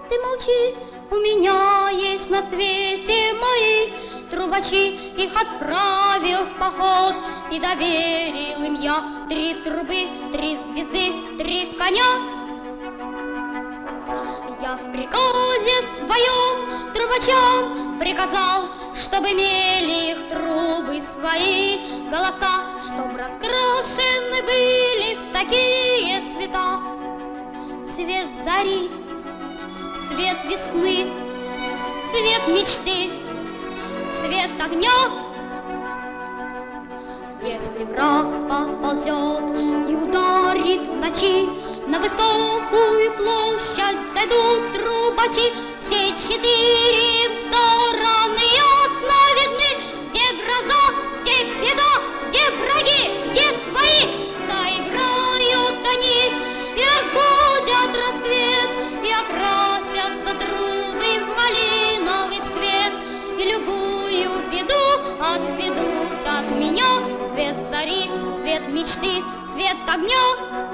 Ты молчи, у меня есть на свете мои трубачи, их отправил в поход, и доверил им я 3 трубы, 3 звезды, 3 коня. Я в приказе своем трубачам приказал, чтобы имели их трубы свои голоса, чтоб раскрашены были в такие цвета. Цвет зари, цвет весны, цвет мечты, цвет огня. Если враг отползет и ударит в ночи, на высокую площадь зайдут трубачи. Все 4 стороны ясно видны, где гроза, где беда, где враги, где свои. Заиграют они и разбудят рассвет, и окрасятся трубы в малиновый цвет, и любую беду отведут от меня. Цвет зари, цвет мечты, цвет огня.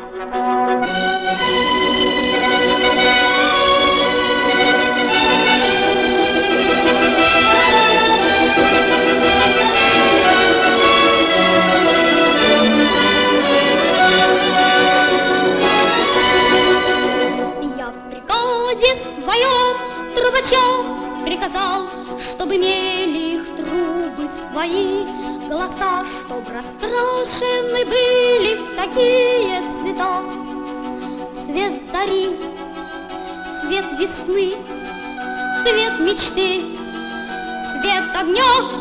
Я в приказе своем трубачам приказал, чтобы имели их трубы свои голоса, чтоб раскрашены были в такие цвета. Цвет зари, цвет весны, цвет мечты, цвет огня.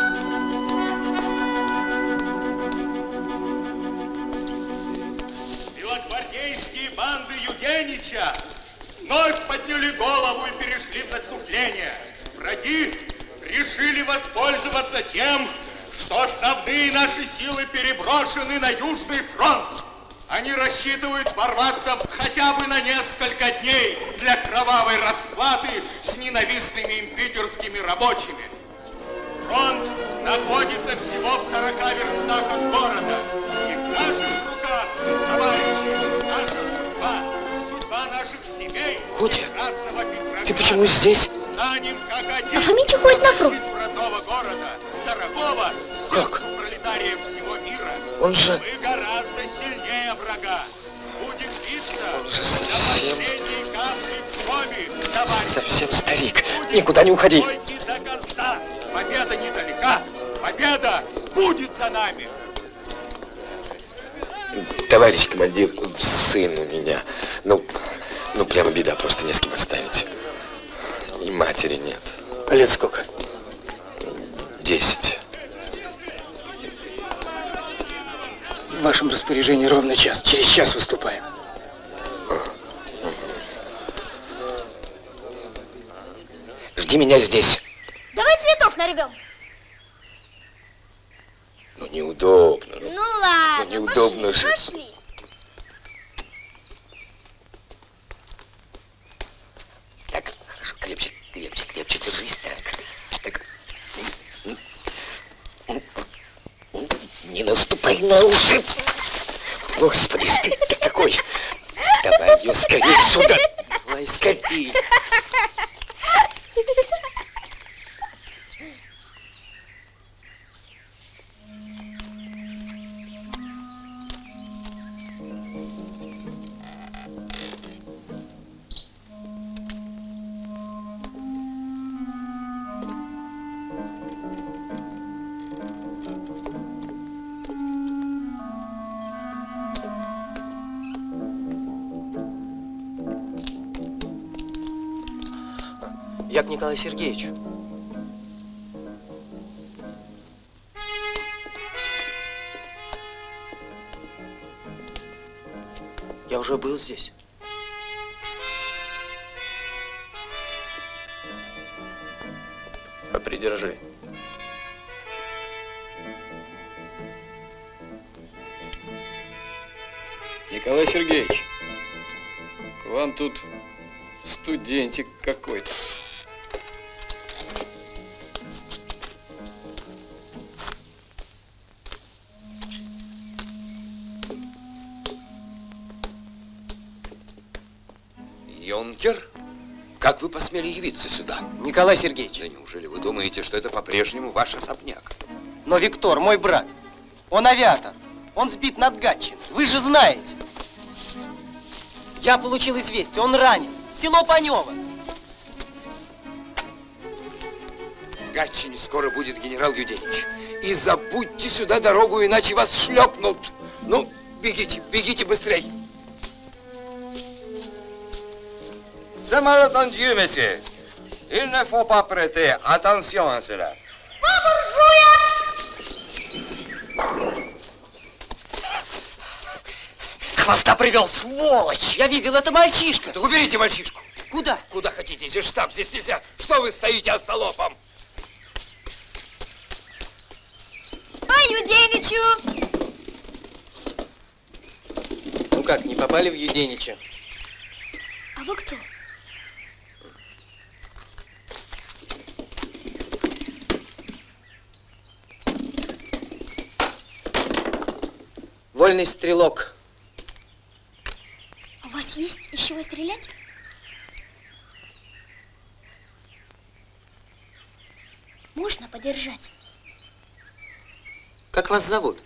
Белогвардейские банды Юденича вновь подняли голову и перешли в наступление. Враги решили воспользоваться тем, что основные наши силы переброшены на Южный фронт. Они рассчитывают ворваться хотя бы на несколько дней для кровавой расплаты с ненавистными им питерскими рабочими. Фронт находится всего в 40 верстах от города. И в наших руках, товарищи, наша судьба, судьба наших семей. Котя, ты почему здесь? Станем как один. А Фомич уходит на фронт. Родного города, дорогого сердцу пролетариев всего мира. Он же... Мы гораздо сильнее врага. Будем биться. Он же совсем... Крови, совсем старик. Никуда не уходи. До конца. Победа недалека. Победа будет за нами. Товарищ командир, сын у меня. Ну, прямо беда, просто не с кем оставить. И матери нет. Лет сколько? 10. В вашем распоряжении ровно час. Через час выступаем. Жди меня здесь. Давай цветов нарвем. Ну, неудобно. Ну ладно, неудобно же. Пошли. Так, хорошо, крепче, держись, так. Не наступай на уши. Господи, стыд-то какой. Давай ее скорее сюда. Давай скорее. Я к Николаю Сергеевичу. Я уже был здесь. Попридержи. Николай Сергеевич, к вам тут студентик какой-то. Юнкер? Как вы посмели явиться сюда? Николай Сергеевич. Да неужели вы думаете, что это по-прежнему ваш особняк? Но Виктор, мой брат, он авиатор. Он сбит над Гатчиной. Вы же знаете. Я получил известие, он ранен. Село Панево. В Гатчине скоро будет генерал Юденич. И забудьте сюда дорогу, иначе вас шлепнут. Ну, бегите, бегите быстрей. C'est malentendu, monsieur. Il ne faut pas prêter attention à cela. Хвоста привел, сволочь! Я видел, это мальчишка. Так уберите мальчишку. Куда? Куда хотите? Здесь штаб, здесь нельзя. Что вы стоите остолопом? А Юденичу? Ну как, не попали в Юденича? А вы кто? Вольный стрелок. У вас есть из чего стрелять? Можно подержать? Как вас зовут?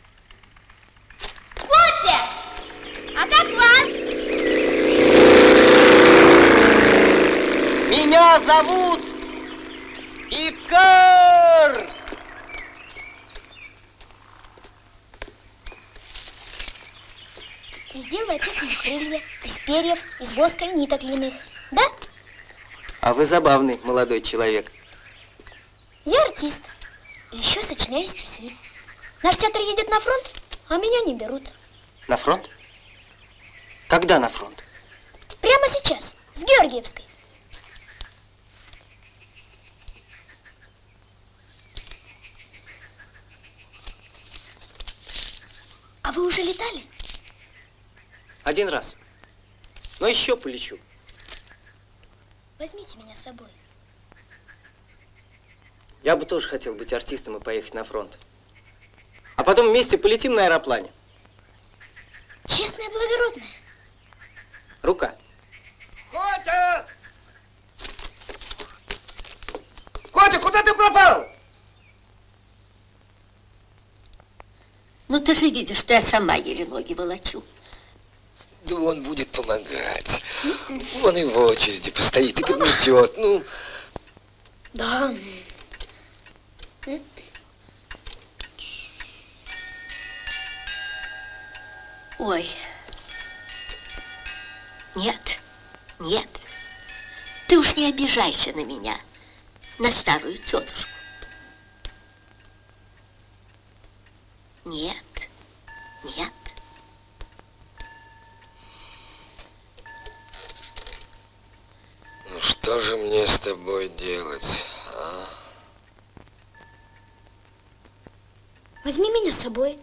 Котя! А как вас? Меня зовут Икар! И сделал отец мне крылья из перьев, из воска и ниток длинных. Да? А вы забавный молодой человек. Я артист. И еще сочиняю стихи. Наш театр едет на фронт, а меня не берут. На фронт? Когда на фронт? Прямо сейчас, с Георгиевской. А вы уже летали? Один раз. Но еще полечу. Возьмите меня с собой. Я бы тоже хотел быть артистом и поехать на фронт. А потом вместе полетим на аэроплане. Честная, благородная. Рука. Котя! Котя, куда ты пропал? Ну, ты же видишь, что я сама еле ноги волочу. Да он будет помогать. Он и в очереди постоит и подметет. Ну. Да. Ой. Нет, нет. Ты уж не обижайся на меня, на старую тетушку. Нет, нет. Ну что же мне с тобой делать, а? Возьми меня с собой.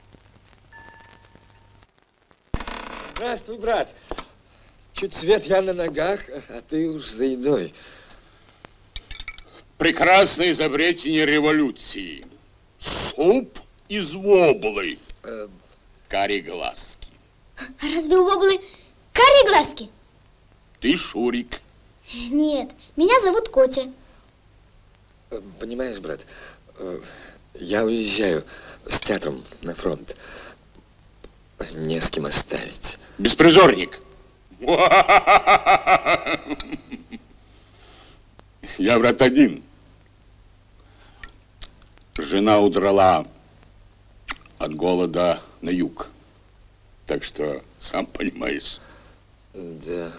Здравствуй, брат. Чуть свет я на ногах, а ты уж за едой. Прекрасное изобретение революции. Суп из воблы. Кареглазки. А разве у воблы карие глазки? Ты Шурик. Нет, меня зовут Котя. Понимаешь, брат, я уезжаю с театром на фронт. Не с кем оставить. Беспризорник. Я, брат, один. Жена удрала от голода на юг. Так что, сам понимаешь. Да.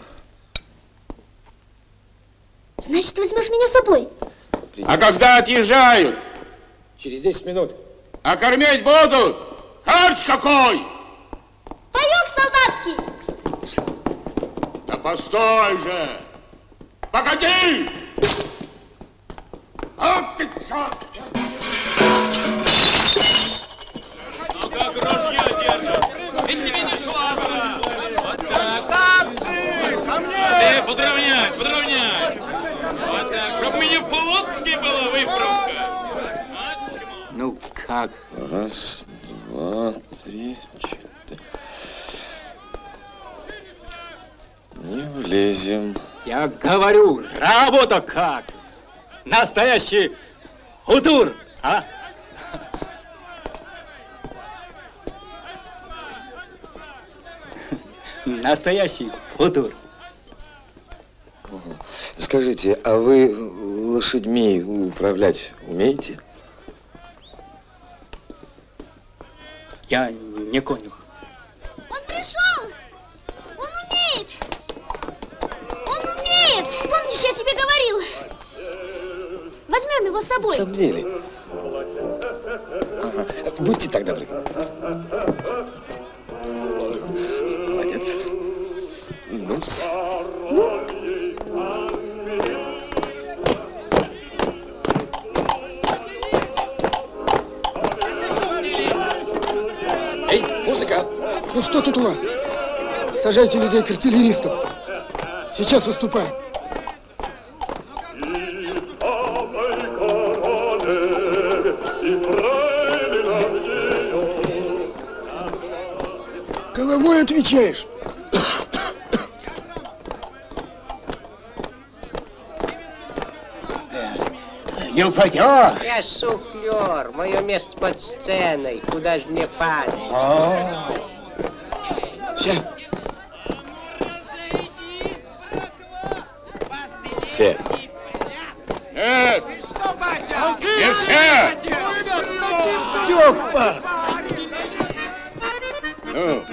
Значит, возьмешь меня с собой? А когда отъезжают? Через 10 минут. А кормить будут? Харч какой! Паёк солдатский! Да постой же! Погоди! Вот ты черт! Ну как ружье держишь? Ведь тебе не швабра! Вот так! Станции! Ко мне! Ты подровнять, подровнять! Вот так, чтоб мне в Полоцке была выправка! Ну как? Раз, два, три, четыре. Не влезем. Я говорю, работа как? Настоящий хутур, а? Настоящий хутур. Скажите, а вы лошадьми управлять умеете? Я не конюх. Он пришел! Он умеет! Он умеет! Помнишь, я тебе говорил? Возьмем его с собой. В самом деле? Ага. Будьте тогда добры. Молодец. Ну-с. Ну? Эй, музыка! Ну что тут у вас? Сажайте людей к артиллеристам. Сейчас выступаем. Головой отвечаешь. Не упадешь. Я суфлер, мое место под сценой, куда же мне падать? Все. Все. Нет! Не все! Степа! Ну.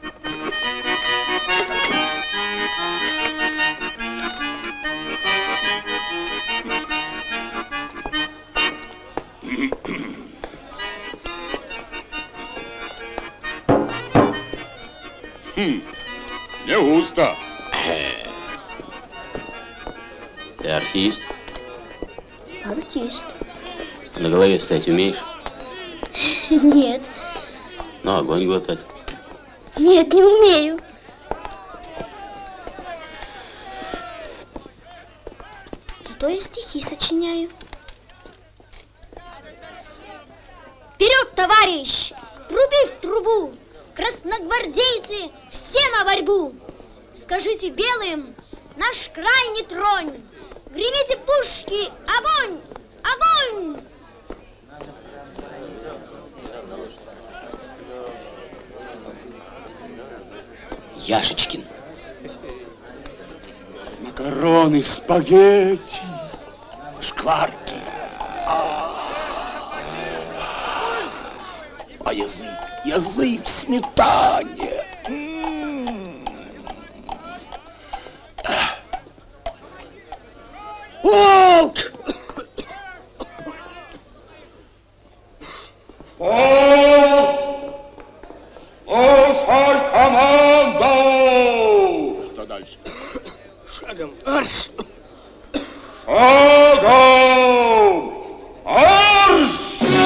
Не густо. Ты артист? Артист. На голове стоять умеешь? Нет. Ну, огонь глотать. Нет, не умею. Зато я стихи сочиняю. Вперед, товарищ! Труби в трубу! Красногвардейцы, все на борьбу! Скажите белым, наш край не тронь! Гремите пушки! Огонь! Огонь! Яшечкин. Макароны, спагетти, шкварки. А язык в сметане. Волк! Слушай команду! Что дальше? Шагом марш! Шагом марш!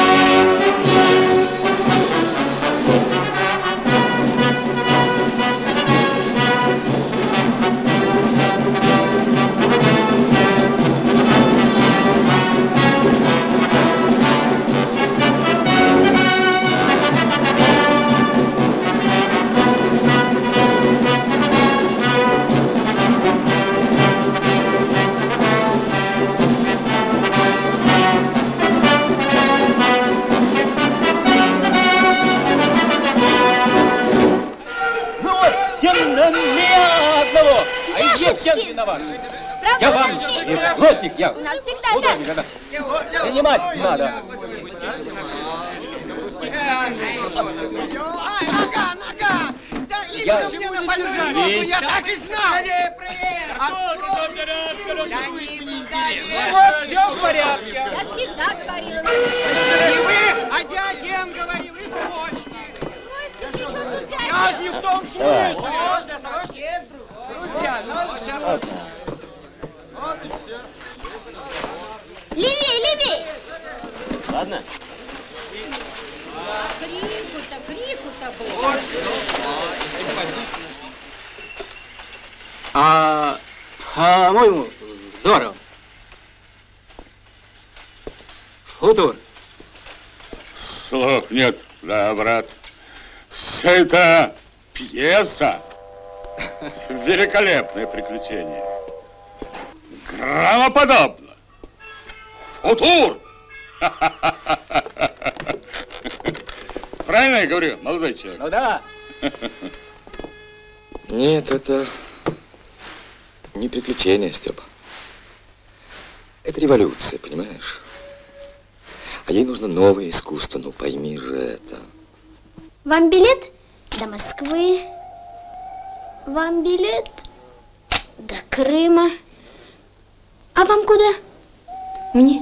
Чем виноват? Я вам плотник, я. У нас всегда так. Принимать надо. Нога! Я так и знал! Вот, все в порядке. Я всегда говорила. Не вы, а Диоген говорил, извозчик. Я не в том смысле. Друзья, Левей, левей! Ладно? Крику-то было. По-моему, здорово. Хутур. Слов нет, да, брат. Все это пьеса. Великолепное приключение. Громоподобно. Футур. Правильно я говорю, молодой человек? Ну да. Нет, это не приключение, Степа. Это революция, понимаешь? А ей нужно новое искусство, ну пойми же это. Вам билет до Москвы? Вам билет до Крыма? А вам куда? Мне?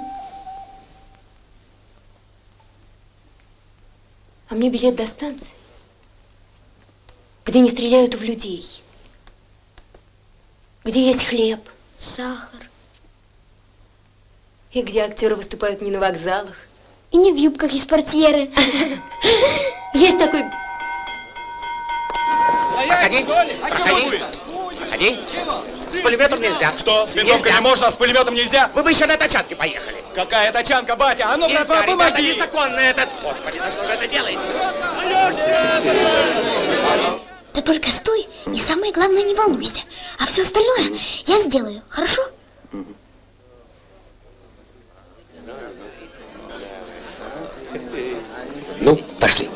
А мне билет до станции, где не стреляют в людей, где есть хлеб, сахар. И где актеры выступают не на вокзалах. И не в юбках из портьеры. Есть такой... Подходи, подходи, подходи. С пулеметом нельзя. Что, с винтовкой можно, а с пулеметом нельзя? Вы бы еще на тачанке поехали. Какая тачанка, батя? А ну, братва, помоги! Ребята, незаконно этот. Господи, да что же это делает? Ты только стой и самое главное не волнуйся. А все остальное я сделаю, хорошо? Ну, пошли.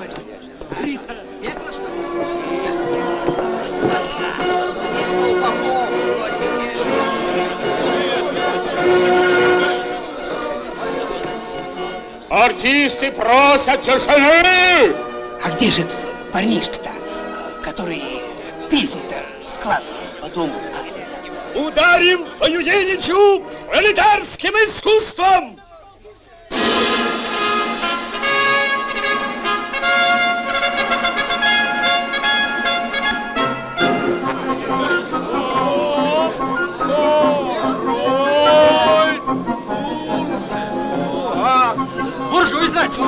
Артисты просят тишины! А где же этот парнишка-то, который песню-то складывал? Потом. Ударим по Юденичу пролетарским искусством! Буржуй, значит.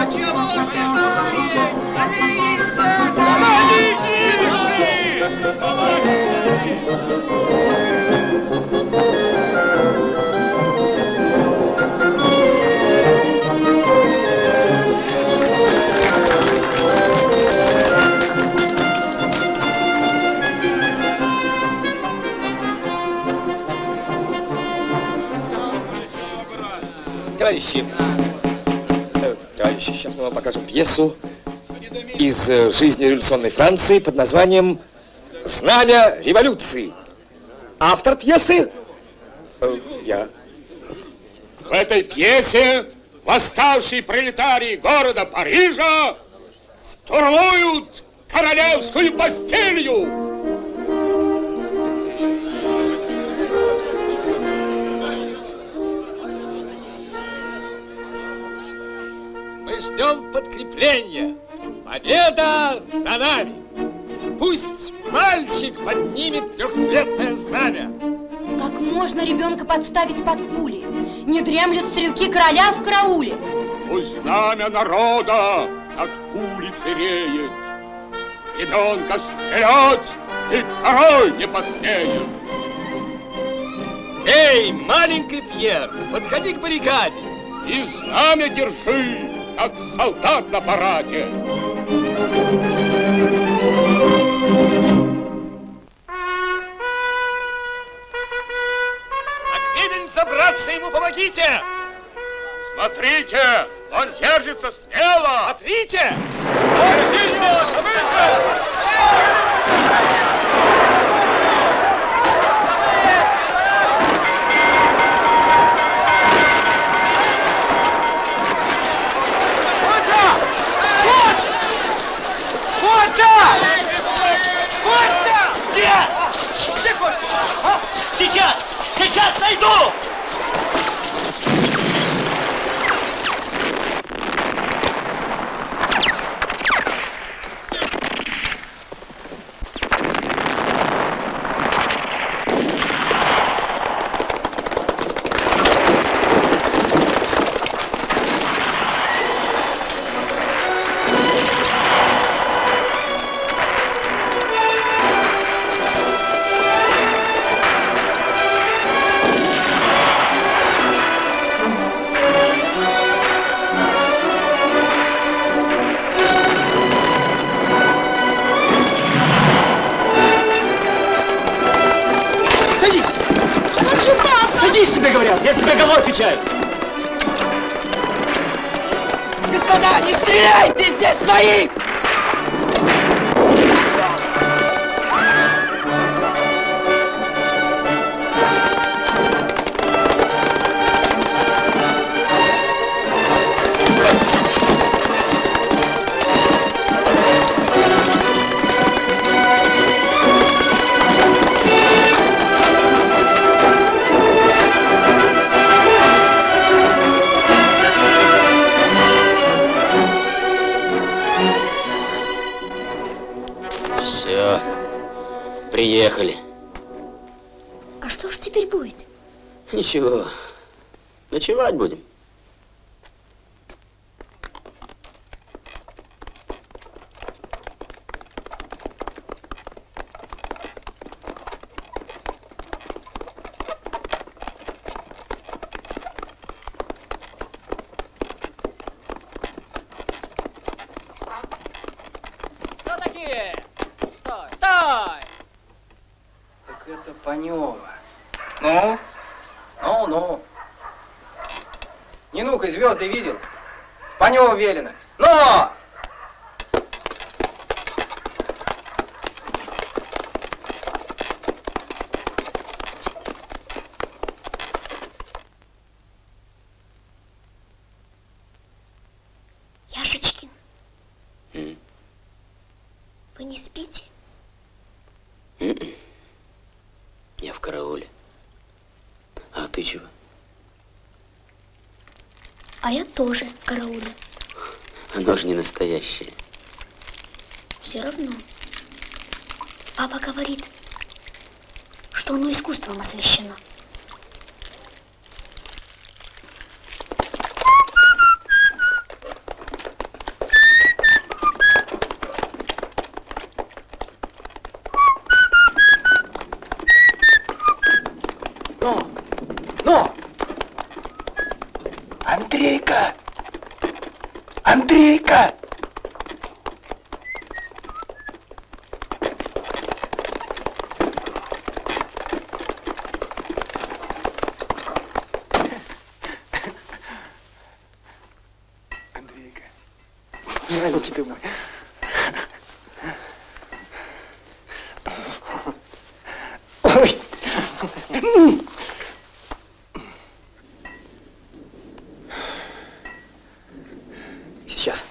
Товарищи, сейчас мы вам покажем пьесу из жизни революционной Франции под названием «Знамя революции». Автор пьесы я. В этой пьесе восставшие пролетарии города Парижа штурмуют королевскую Бастилию. Мы ждем подкрепления. Победа за нами. Пусть мальчик поднимет трехцветное знамя. Как можно ребенка подставить под пули? Не дремлют стрелки короля в карауле. Пусть знамя народа над улицей реет. Ребенка стрелять и король не посмеет. Эй, маленький Пьер, подходи к баррикаде. И знамя держи, как солдат на параде. Огребень забраться ему помогите! Смотрите, он держится смело! Смотрите! Сейчас найду! тебе говорят? Я себе головой отвечаю. Господа, не стреляйте, здесь свои! Приехали. А что ж теперь будет? Ничего. Ночевать будем. Кто такие? Стой! Стой! Так это Панева. Ну? Ну. Нинука звезды видел? Панева велено. Но! Яшечкин, вы не спите? Я в карауле. А ты чего? А я тоже в карауле. Оно же не настоящее. Все равно. Папа говорит, что оно искусством освящено. Андрейка! Андрейка! Андрейка, маленький ты мой. Ой. Сейчас.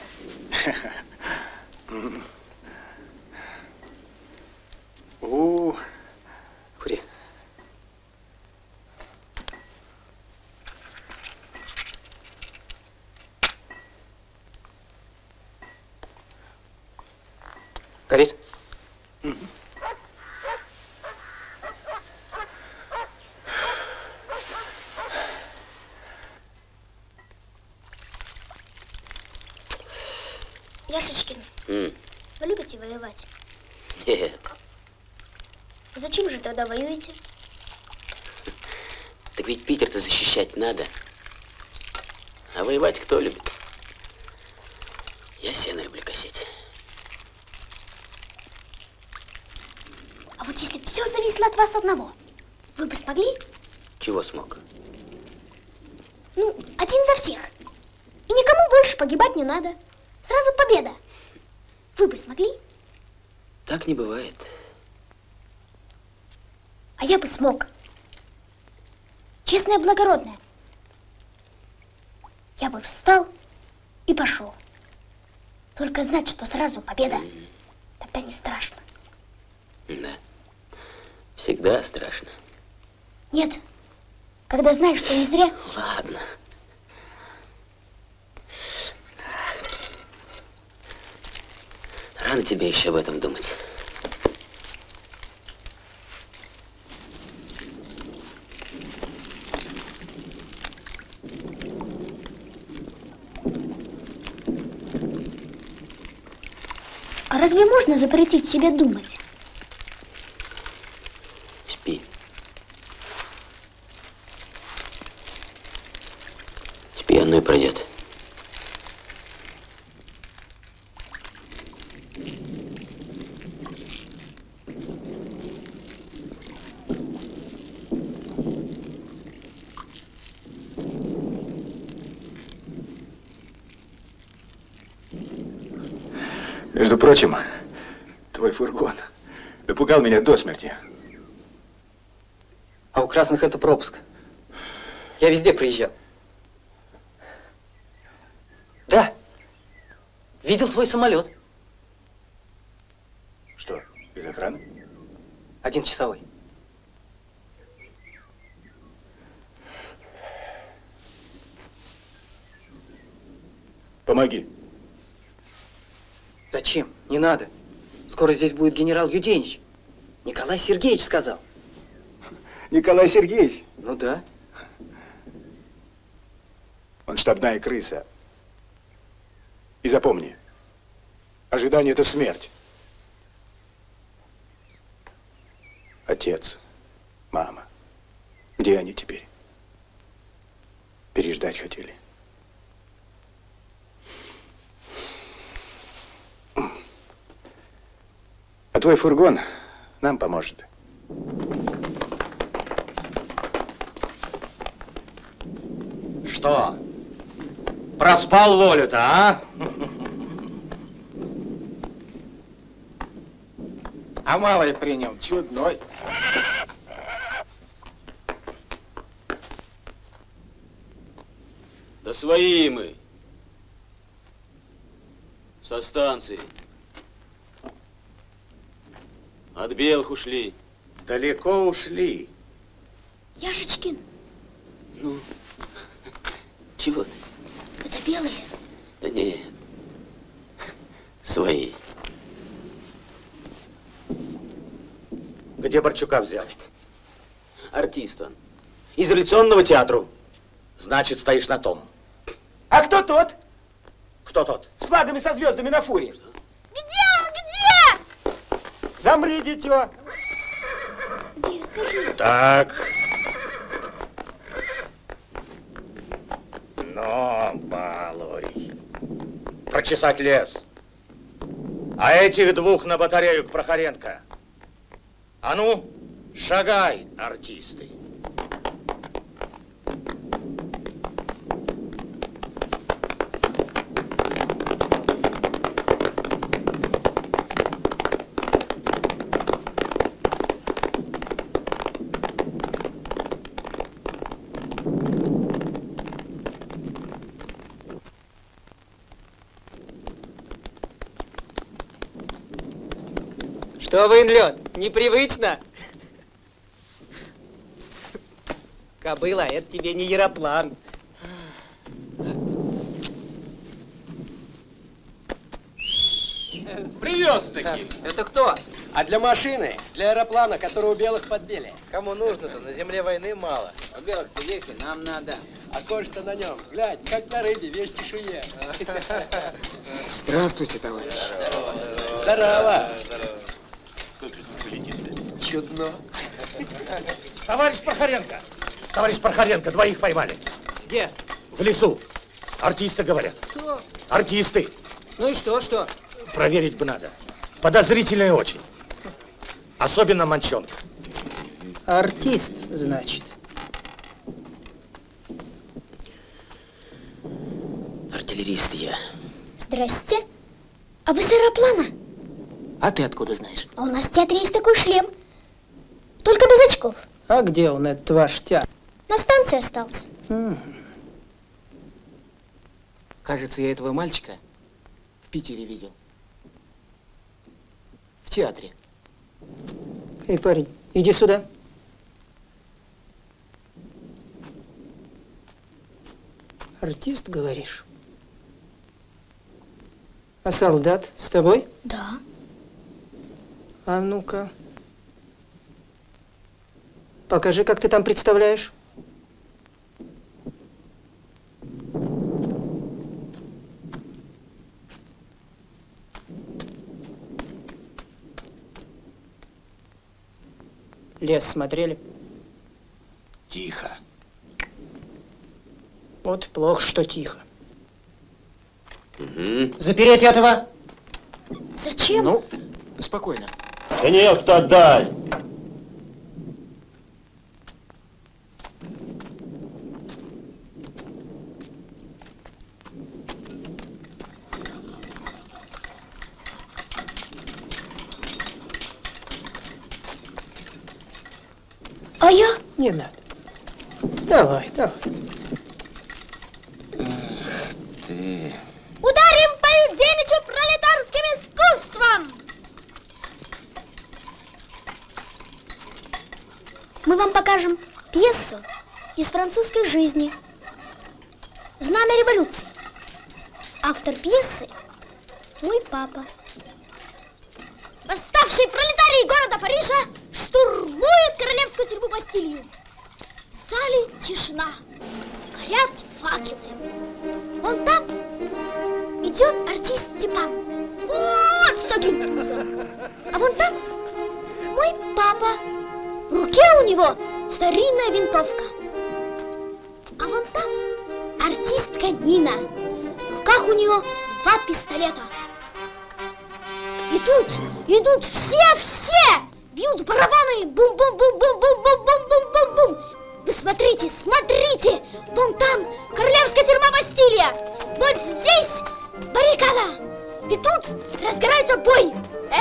Кури. Горит? Яшечкин, вы любите воевать? Нет. Зачем же тогда воюете? Так ведь Питер-то защищать надо. А воевать кто любит? Я сено люблю косить. А вот если бы все зависело от вас одного, вы бы смогли? Чего смог? Ну, один за всех. И никому больше погибать не надо. Сразу победа. Вы бы смогли? Так не бывает. А я бы смог. Честная, благородная. Я бы встал и пошел. Только знать, что сразу победа, тогда не страшно. Да. Всегда страшно. Нет. Когда знаешь, что не зря. Ладно. Рано тебе еще об этом думать. А разве можно запретить себе думать? Спи. Спи, оно и пройдет. прочим, твой фургон напугал меня до смерти. А у красных это пропуск. Я везде проезжал. Да. Видел твой самолет. Что, из охраны? 1 часовой. Помоги. Зачем? Не надо. Скоро здесь будет генерал Юденич. Николай Сергеевич сказал. Николай Сергеевич? Ну да. Он штабная крыса. И запомни, ожидание – это смерть. Отец, мама, где они теперь? Переждать хотели. А твой фургон нам поможет. Что? Проспал волю-то, а? А малый при нем чудной. Да свои мы. Со станции. От белых ушли. Далеко ушли. Яшечкин, Ну, чего ты? это белые. Да нет. Свои. Где Борчука взял? Артист он. Из революционного театра. Значит, стоишь на том. А кто тот? Кто тот? С флагами со звездами на фуре. Где он? Где? Замри, дитё. Где? Скажите. Так. Но, балуй. Прочесать лес. А этих двух на батарею к Прохоренко. А ну, шагай, артисты. Что вы, лед? Непривычно? Кобыла, это тебе не яроплан. Привез-таки. Это кто? А для машины, для аэроплана, который у белых подбили. Кому нужно-то? На земле войны мало. У белых-то есть, и нам надо. А кожа-то на нем, глянь, как на рыбе, весь чешуе. Здравствуйте, товарищ. Здорово. Как же тут полетит-то? Чудно. Товарищ Прохоренко, двоих поймали. Где? В лесу. Артисты говорят. Кто? Артисты. Ну и что? Проверить бы надо. Подозрительные очень. Особенно Манчонка. Артист, значит. Артиллерист я. Здрасте. А вы с аэроплана? А ты откуда знаешь? А у нас в театре есть такой шлем. Только без очков. А где он, этот ваш театр? На станции остался. Кажется, я этого мальчика в Питере видел. В театре. Эй, парень, иди сюда. Артист, говоришь? А солдат с тобой? Да. А ну-ка. Покажи, как ты там представляешь. Лес смотрели? Тихо. Вот плохо, что тихо. Угу. Запереть этого! Зачем? Ну, спокойно. Нет, отдай. А я? Не надо. Давай, давай. Ты... Ударим по Юденичу пролетарским искусством! Мы вам покажем пьесу из французской жизни. «Знамя революции». Автор пьесы – мой папа. Восставшие пролетарии города Парижа штурмуют королевскую тюрьму Бастилию. В зале тишина, горят факелы. Вон там идет артист Степан. Вот с таким пузом. А вон там мой папа. В руке у него старинная винтовка. А вон там артистка Нина. В руках у нее 2 пистолета. Идут все! Бьют барабаны! Бум-бум-бум-бум-бум-бум-бум-бум-бум-бум! Вы смотрите! Вон там королевская тюрьма Бастилия! Вот здесь баррикада! И тут разгорается бой!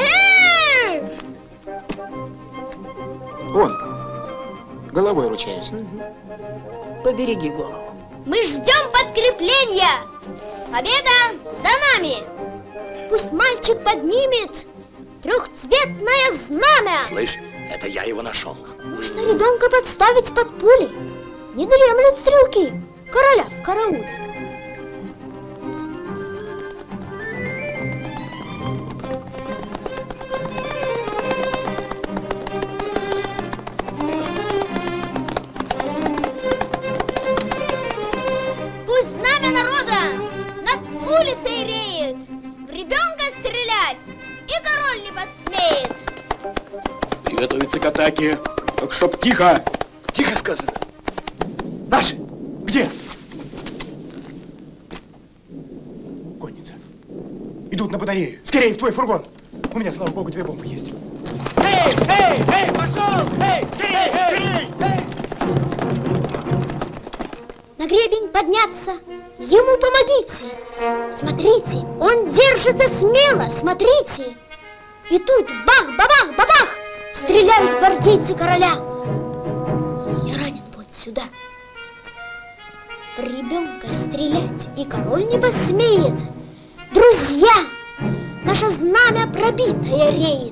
Вон, головой ручаюсь. Побереги голову. Мы ждем подкрепления! Победа за нами! Пусть мальчик поднимет трехцветное знамя! Слышь, это я его нашел. Можно ребенка подставить под пули. Не дремлют стрелки короля в карауле. Пусть знамя народа над улицей реет. В ребенка стрелять и король не посмеет. Приготовиться к атаке. Только чтоб тихо. Тихо сказано. Наши! Где? Конница. Идут на батарею. Скорее в твой фургон. У меня, слава богу, 2 бомбы есть. Эй, пошел! Эй! На гребень подняться, ему помогите. Смотрите, он держится смело, смотрите. И тут бах-бабах, бабах, стреляют гвардейцы короля. Я ранен вот сюда. Ребенка стрелять и король не посмеет. Друзья, наше знамя пробитое реет.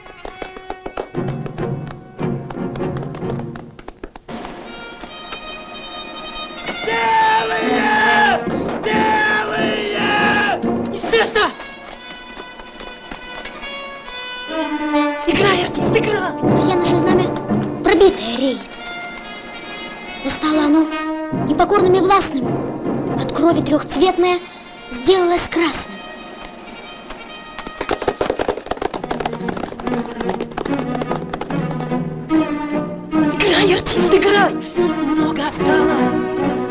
Играй, артист, играй! Друзья, наше знамя пробитое реет. Но стало оно непокорным и властным. От крови трехцветное сделалось красным. Играй, артист, играй! Немного осталось.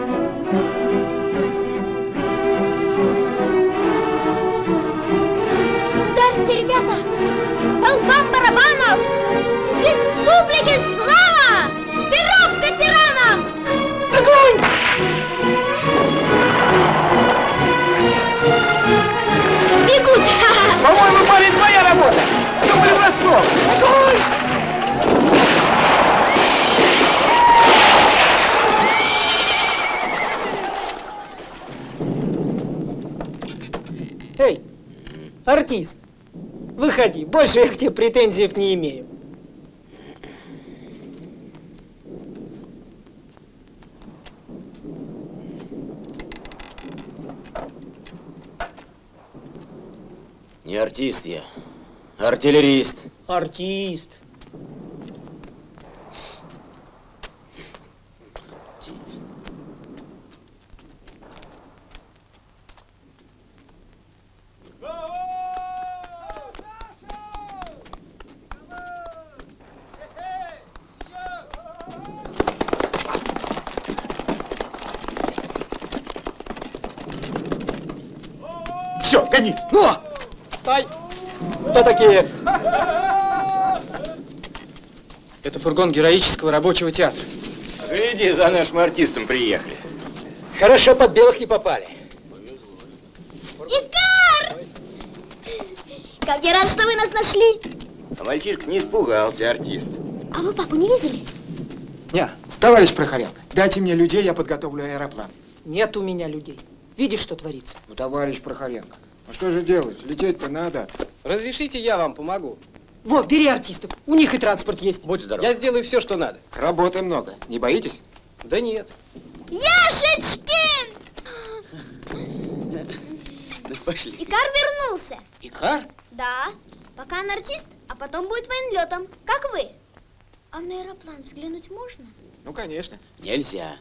Ударьте, ребята! По лбам барабанов! Республике слава! Веревка тиранам! Огонь! Бегут! По-моему, парень, твоя работа! Думали врасплох! Огонь! Эй, артист, выходи, больше я к тебе претензий не имею. Не артист я, артиллерист. Артист. Все, гони! Ну! Стой! Кто такие? Это фургон героического рабочего театра. Гляди, за нашим артистом приехали. Хорошо, под белых не попали. Икар! Как я рад, что вы нас нашли. А мальчишка не испугался, артист. А вы папу не видели? Не, товарищ Прохоренко, дайте мне людей, я подготовлю аэроплан. Нет у меня людей. Видишь, что творится? Ну, товарищ Прохоренко, ну что же делать? Лететь-то надо. Разрешите, я вам помогу. Во, бери артистов. У них и транспорт есть. Будь здоров. Я сделаю все, что надо. Работы много. Не боитесь? Да нет. Яшечкин! Пошли. Икар вернулся. Икар? Да. Пока он артист, а потом будет военлетом, как вы. А на аэроплан взглянуть можно? Ну, конечно. Нельзя.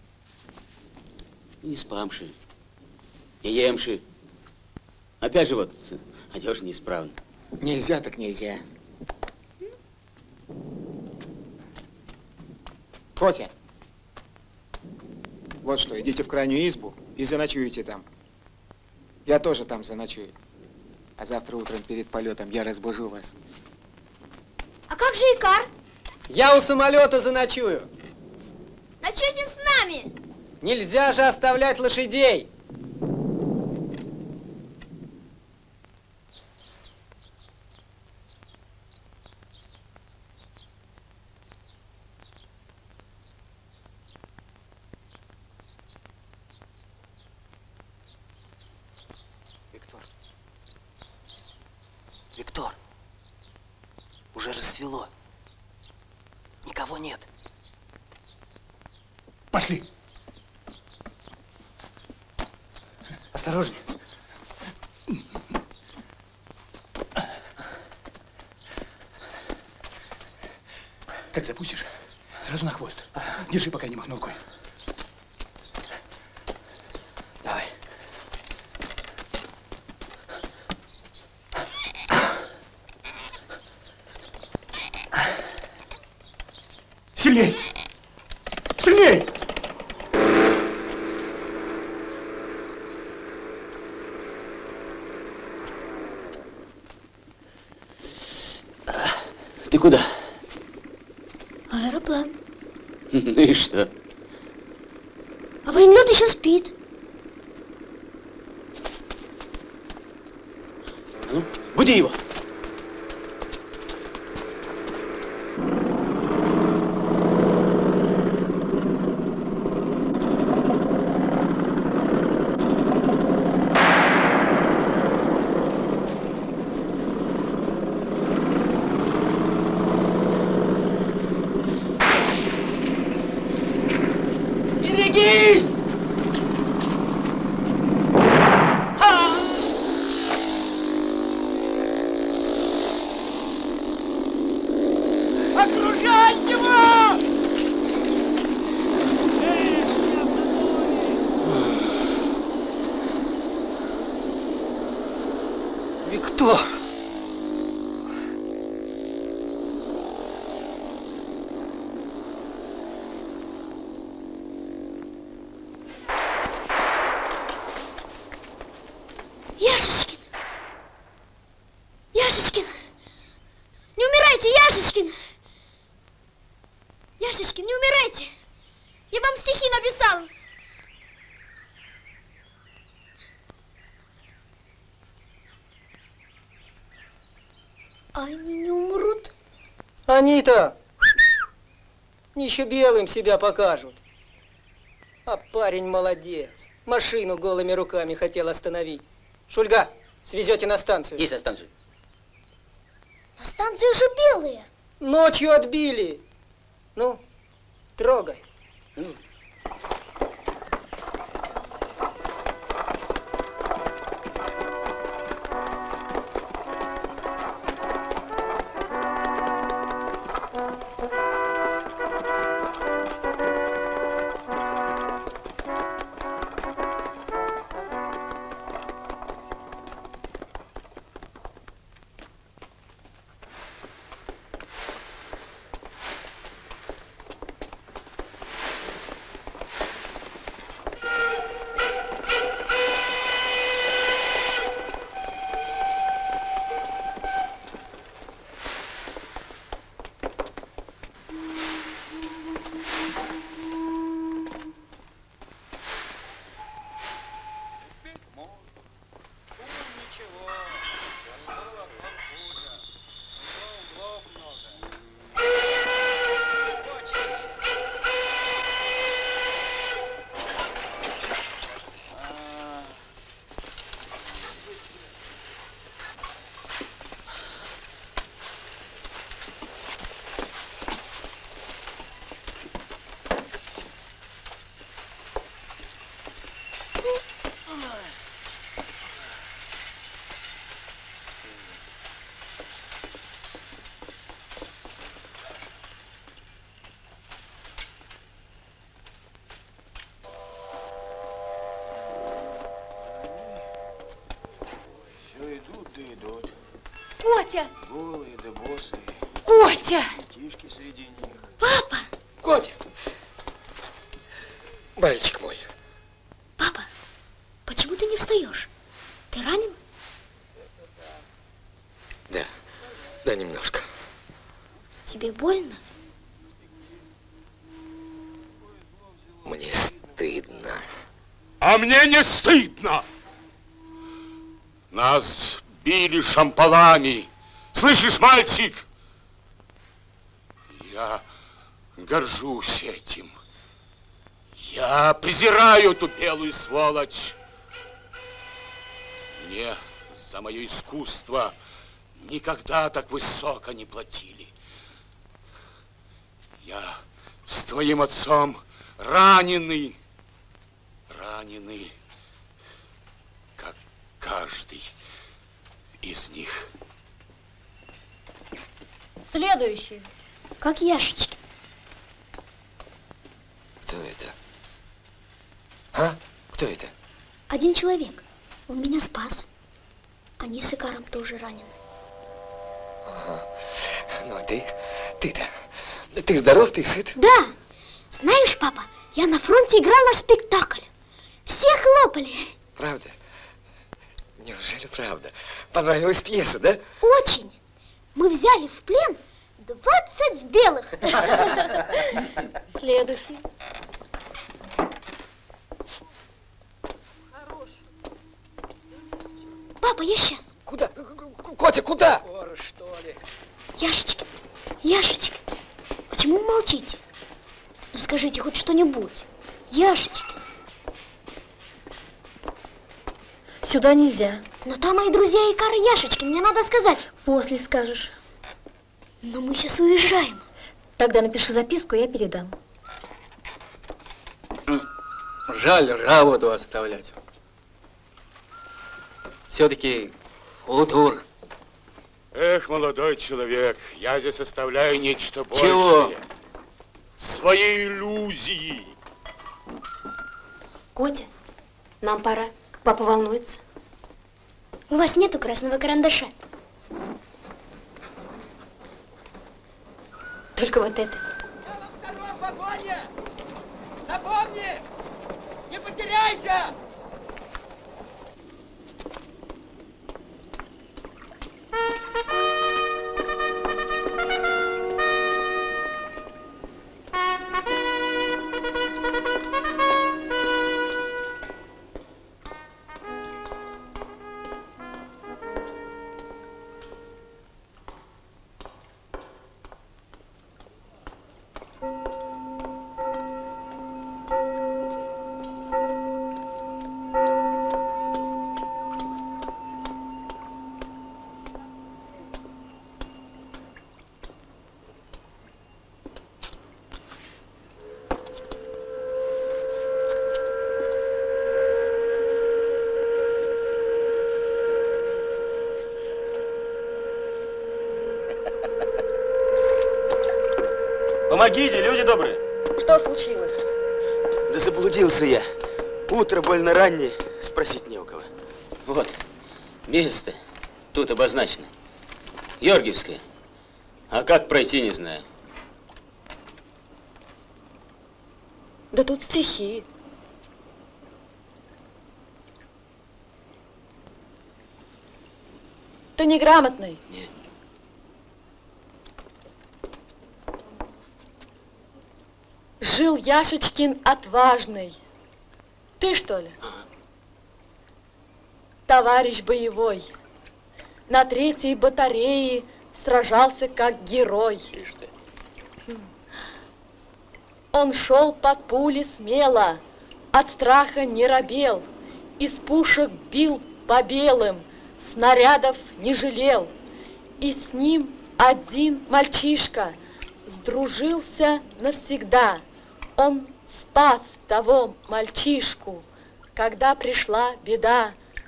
Не спамши, не емши. Опять же вот, одежда неисправна. Нельзя так нельзя. Котя, вот что, идите в крайнюю избу и заночуете там. Я тоже там заночую. А завтра утром перед полетом я разбужу вас. А как же Икар? Я у самолета заночую. Ночуйте с нами. Нельзя же оставлять лошадей. Виктор, уже расцвело. Никого нет. Пошли. Осторожнее. Как запустишь, сразу на хвост. Держи, пока не махнул конь. Давай. Сильней! Сильней! Ты куда? Аэроплан. Ну и что? А военлет еще спит. Ну, буди его. Виктор! Яшечкин! Яшечкин! Не умирайте, Яшечкин! Яшечкин, не умирайте! Я вам стихи написал! Они не умрут? Они-то еще белым себя покажут. А парень молодец. Машину голыми руками хотел остановить. Шульга, свезете на станцию. Есть на станцию. На станции же белые. Ночью отбили. Ну, трогай. Котя! Голые да босые. Котя! Детишки среди них. Папа! Котя! Мальчик мой. Папа, почему ты не встаешь? Ты ранен? Да, немножко. Тебе больно? Мне стыдно. А мне не стыдно. Нас били шампалами. Слышишь, мальчик? Я горжусь этим. Я презираю эту белую сволочь. Мне за мое искусство никогда так высоко не платили. Я с твоим отцом раненый, как каждый из них. Следующий. Как яшечки. Кто это? А? Кто это? Один человек. Он меня спас. Они с Икаром тоже ранены. Ага. Ну, а ты-то? Ты здоров, ты сыт? Да. Знаешь, папа, я на фронте играла в спектакль. Все хлопали. Правда? Неужели правда? Понравилась пьеса, да? Очень. Мы взяли в плен 20 белых. Следующий. Папа, я сейчас. Куда? Котя, куда? Скоро, что ли? Яшечка, Яшечка, почему вы молчите? Ну скажите хоть что-нибудь. Яшечки. Сюда нельзя. Но там мои друзья Икар и Яшечки, мне надо сказать. После скажешь. Но мы сейчас уезжаем. Тогда напиши записку, я передам. Жаль работу оставлять. Все-таки футур. Эх, молодой человек, я здесь оставляю нечто большее. Чего? Свои иллюзии. Котя, нам пора. Папа волнуется. У вас нету красного карандаша. Только вот это. Я во втором вагоне! Запомни! Не потеряйся! Помогите, люди добрые. Что случилось? Да заблудился я. Утро больно раннее, спросить не у кого. Вот, место тут обозначено. Георгиевское. А как пройти, не знаю. Да тут стихи. Ты неграмотный. Нет. Жил Яшечкин отважный. Ты что ли? Товарищ боевой. На 3-й батарее сражался как герой. Ишь ты. Он шел под пули смело, от страха не робел, из пушек бил по белым, снарядов не жалел. И с ним один мальчишка сдружился навсегда. Он спас того мальчишку, когда пришла беда.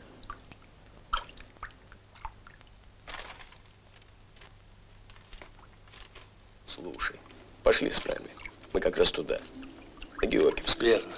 Слушай, пошли с нами. Мы как раз туда, на Георгиевск. Верно.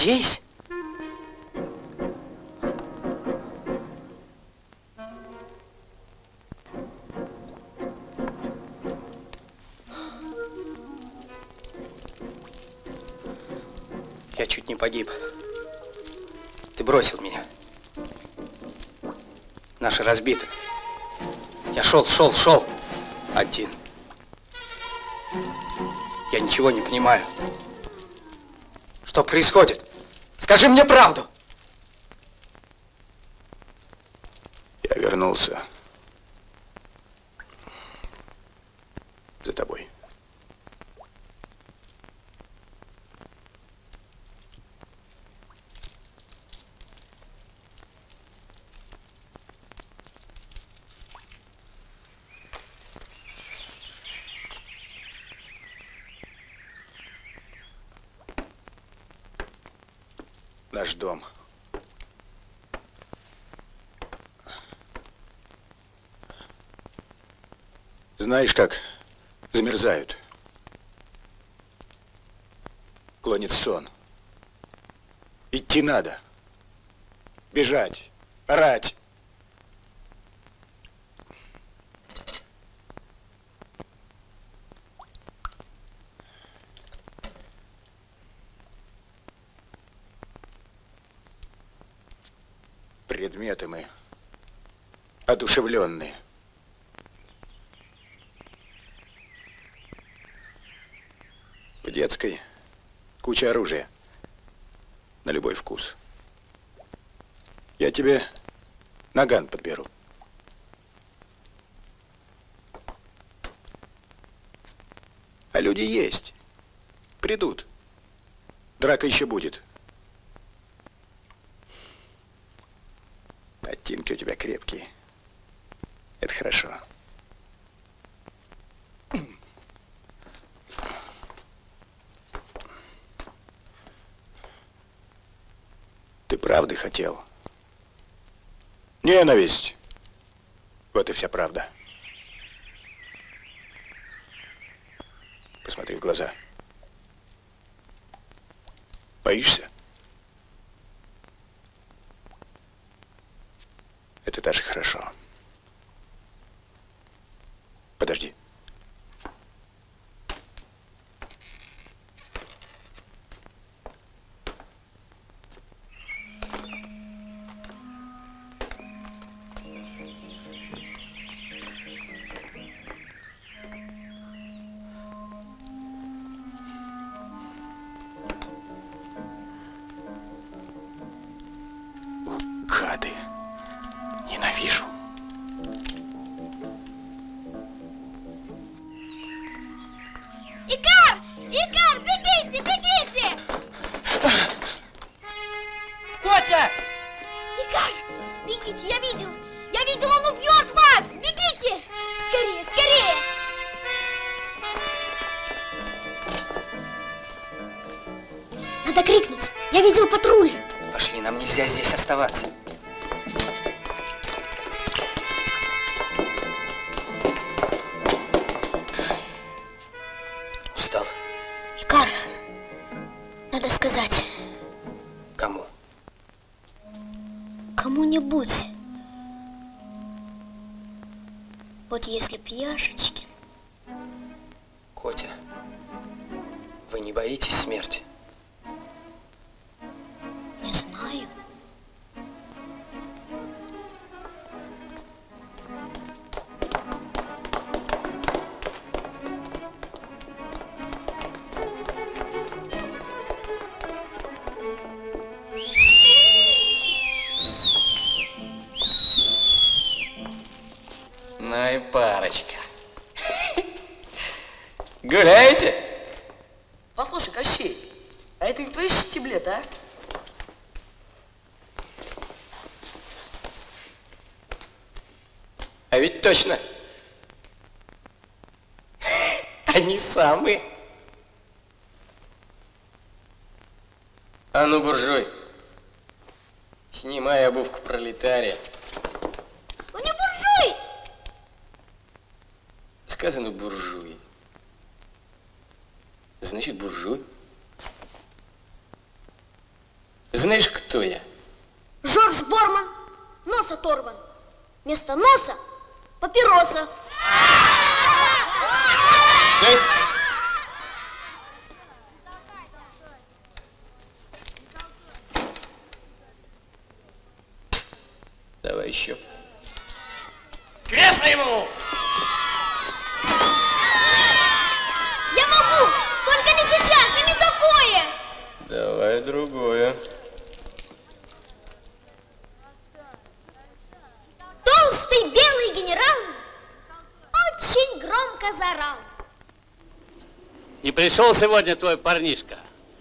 здесь? Я чуть не погиб. Ты бросил меня. Наши разбиты. Я шел один. Я ничего не понимаю. Что происходит? Скажи мне правду. Я вернулся за тобой. Наш дом. Знаешь, как замерзают. Клонит сон. Идти надо. Бежать. Орать. Предметы мы одушевленные. В детской куча оружия на любой вкус. Я тебе наган подберу. А люди есть. Придут. Драка еще будет. Ботинки у тебя крепкие. Это хорошо. Ты правды хотел. Ненависть. Вот и вся правда. Посмотри в глаза. Боишься? Это даже хорошо. Подожди. Гады. Ненавижу. Икар! Икар, бегите, бегите! Котя! Икар, бегите, я видел, он убьет вас! Бегите! Скорее, скорее! Надо крикнуть, я видел патруль. Пошли, нам нельзя здесь оставаться. Устал. Икар, надо сказать. Кому? Кому-нибудь. Вот если б Яшечкин. Котя, вы не боитесь смерти? Не знаю. Ну и парочка. Гуляете? Послушай, Кощей, а это не твои штиблеты, а? А ведь точно. Они самые. А ну, буржуй, снимай обувку пролетария. Он не буржуй! Сказано буржуй. Значит, буржуй. Знаешь, кто я? Жорж Борман. Нос оторван. Вместо носа папироса. Цыть! Давай еще. Кресло ему! Я могу, только не сейчас, и не такое. Давай другое. Толстый белый генерал очень громко заорал. Не пришел сегодня твой парнишка?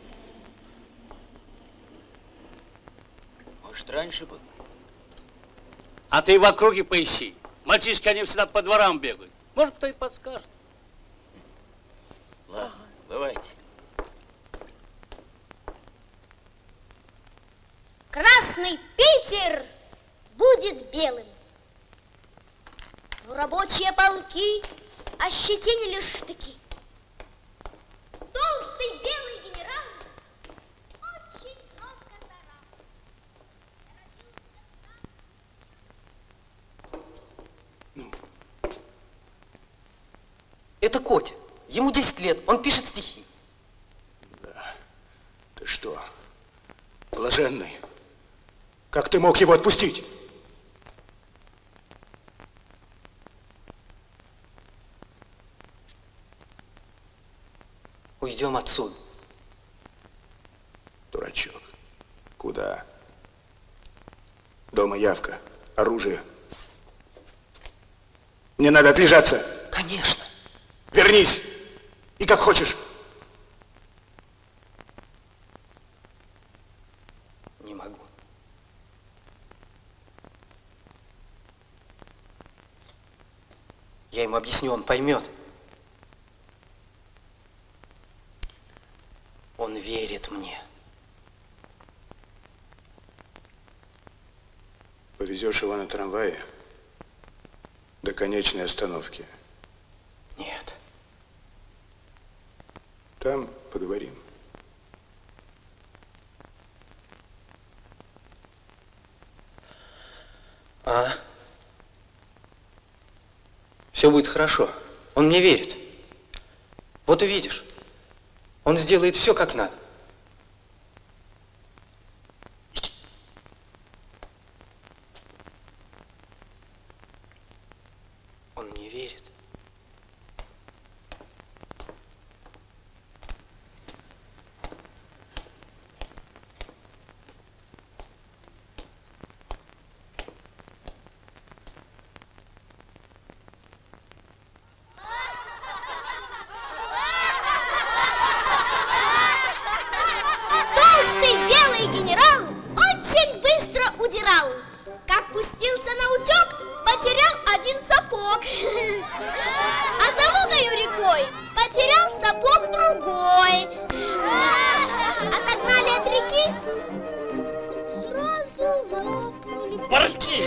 Может, раньше был? А ты в округе поищи. Мальчишки, они всегда по дворам бегают. Может, кто и подскажет. Ладно, бывайте. Красный Питер будет белым. Но рабочие полки ощетинили штыки. Толстый белый генерал очень громко заорал. Это Котя. Ему 10 лет, он пишет стихи. Да. Ты что, блаженный? Как ты мог его отпустить? Уйдем отсюда. Дурачок. Куда? Дома явка, оружие. Мне надо отлежаться. Конечно. Вернись. И как хочешь. Не могу. Я ему объясню, он поймет. Он верит мне. Повезешь его на трамвае до конечной остановки. Нет. Там поговорим. Все будет хорошо. Он мне верит. Вот увидишь. Он сделает все как надо. Он мне верит. Толстый белый генерал очень быстро удирал. Как пустился на утек, потерял один сапог. А за Лугою рекой потерял сапог другой. Отогнали от реки, сразу лопнули Портки!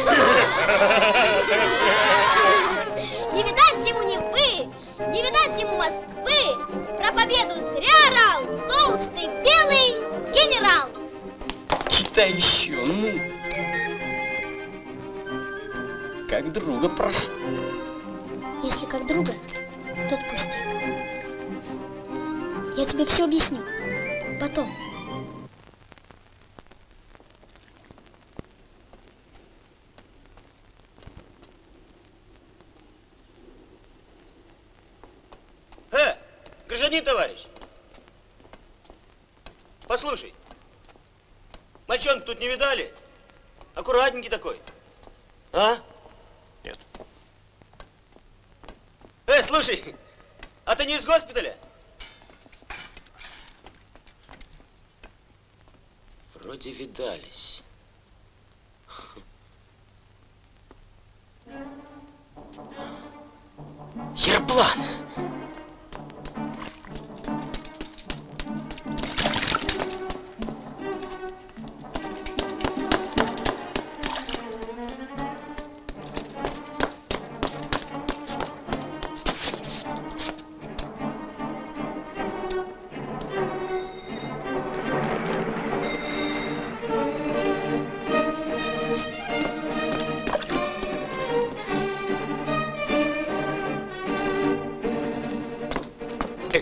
Не видать ему Невы, не видать ему Москвы. Про победу зря орал толстый белый генерал. Читай еще, ну. Как друга прошу. Если как друга, то отпусти. Я тебе все объясню. Потом. Гражданин товарищ, послушай, мальчонку тут не видали? Аккуратненький такой. А? Нет. Слушай, а ты не из госпиталя? Вроде видались. Ерплан!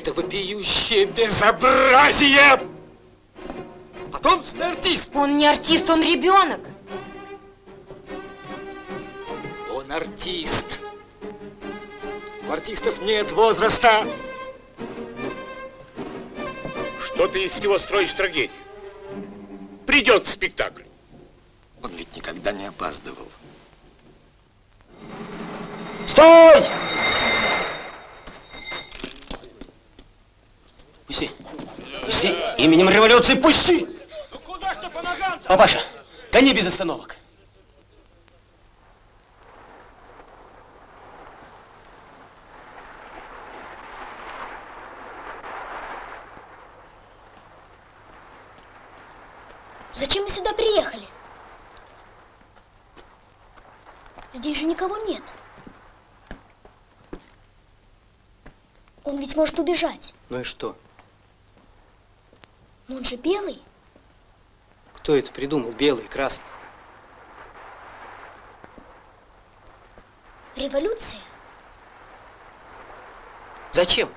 Это вопиющее безобразие! Потомственный артист! Он не артист, он ребенок. Он артист. У артистов нет возраста. Что ты из всего строишь трагедию? Придет к спектаклю. Он ведь никогда не опаздывал. Стой! Пусти. Пусти. Именем революции пусти! Ну куда ж ты по ногам-то? Папаша, гони без остановок. Зачем мы сюда приехали? Здесь же никого нет. Он ведь может убежать. Ну и что? Но он же белый. Кто это придумал? Белый, красный. Революция? Зачем?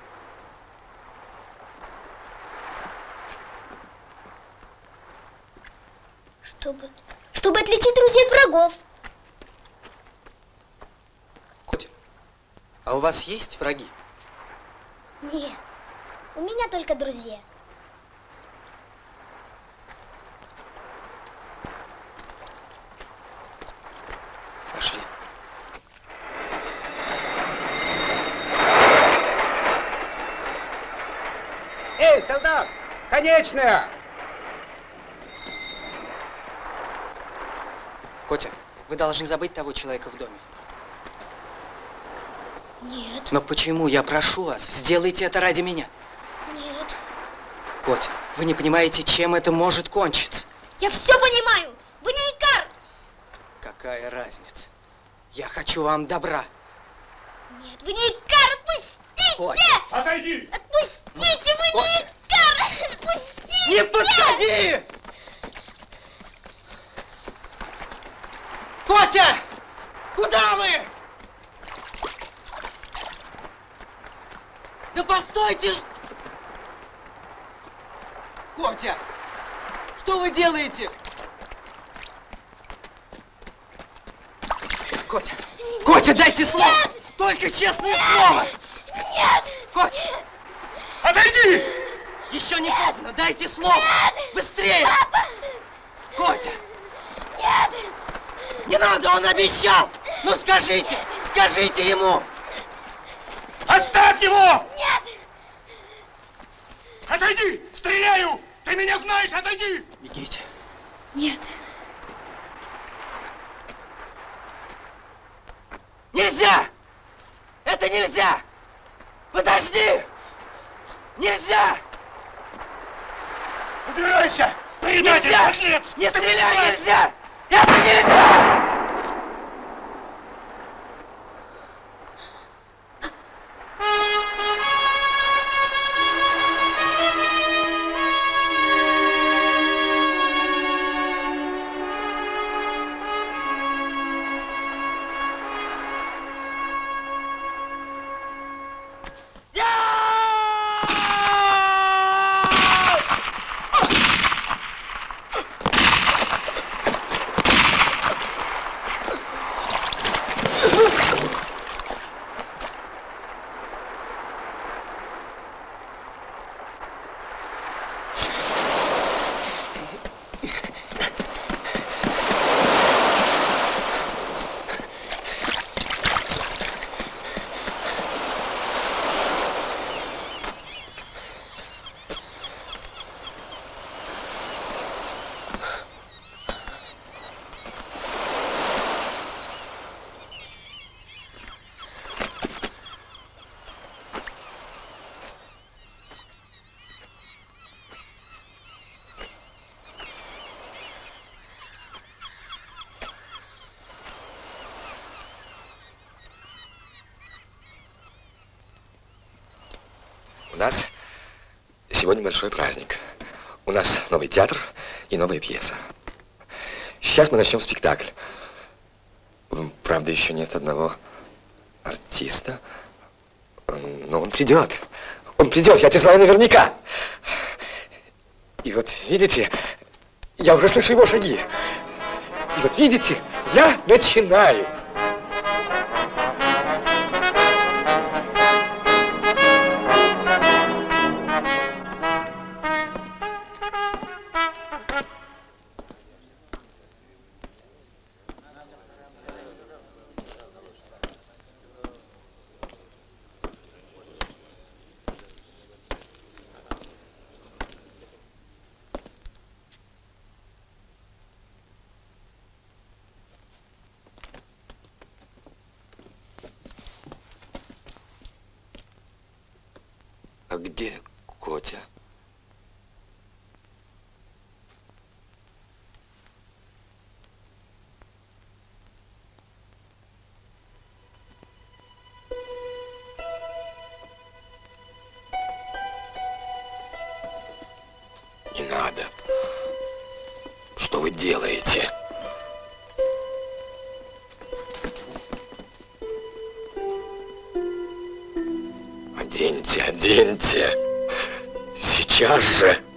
Чтобы отличить друзей от врагов. Котя, а у вас есть враги? Нет, у меня только друзья. Пошли. Эй, солдат! Конечная! Котя, вы должны забыть того человека в доме. Нет. Но почему? Я прошу вас, сделайте это ради меня. Нет. Котя, вы не понимаете, чем это может кончиться. Я все понимаю. Вы не Икар. Какая разница? Я хочу вам добра. Нет, вы не Икар. Отпустите! Котя. Отойди! Отпустите, вы Котя. не Икар. Отпустите! Не подходи! Котя! Куда вы? Да постойте ж! Котя! Что вы делаете? Котя! Котя, дайте слово! Нет! Только честное слово! Нет! Котя! Отойди! Еще не поздно, дайте слово! Нет! Быстрее! Папа! Котя! Нет! Не надо, он обещал! Ну скажите! Скажите ему! Оставь его! Нет! Отойди! Стреляю! Ты меня знаешь, отойди! Бегите! Нет. Нельзя! Это нельзя! Подожди! Нельзя! Убирайся! Предатель, Нельзя! подлец! Не стреляй, нельзя! Это нельзя! У нас сегодня большой праздник. У нас новый театр и новая пьеса. Сейчас мы начнем спектакль. Правда, еще нет одного артиста. Но он придет. Он придет, я тебе знаю наверняка. И вот видите, я уже слышу его шаги. И вот видите, я начинаю. А где Котя? Не надо. Что вы делаете? Оденьте, оденьте. Сейчас же.